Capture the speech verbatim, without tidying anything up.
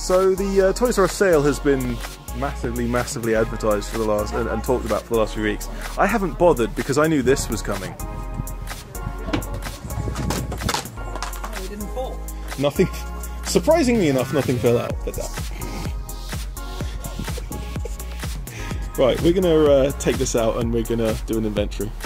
So the uh, Toys R Us sale has been massively, massively advertised for the last and, and talked about for the last few weeks. I haven't bothered because I knew this was coming. Oh, it didn't fall. Nothing, surprisingly enough, nothing fell out. But that. Right, we're gonna uh, take this out and we're gonna do an inventory.